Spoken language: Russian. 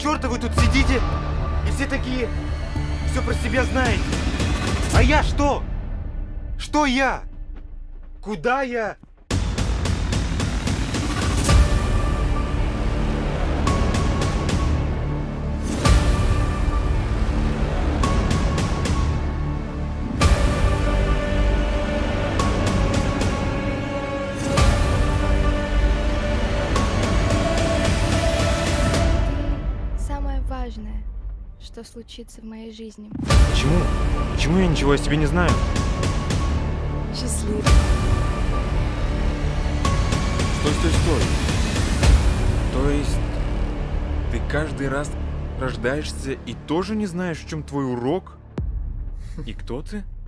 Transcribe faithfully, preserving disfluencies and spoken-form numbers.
черта вы тут сидите? И все такие, все про себя знаете. А я что? Что я? Куда я? Самое важное, что случится в моей жизни. Почему? Почему я ничего о себе не знаю? Счастливый. Стой, стой, стой. То есть ты каждый раз рождаешься и тоже не знаешь, в чем твой урок? И кто ты?